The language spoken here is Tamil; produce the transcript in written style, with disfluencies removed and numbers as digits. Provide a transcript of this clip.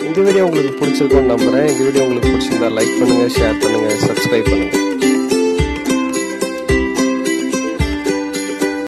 இந்த வீடியோ உங்களுக்கு பிடிச்சிருக்கும்னு நம்புறேன். இந்த வீடியோ உங்களுக்கு பிடிச்சிருந்தா லைக் பண்ணுங்க, ஷேர் பண்ணுங்க, சப்ஸ்கிரைப் பண்ணுங்க.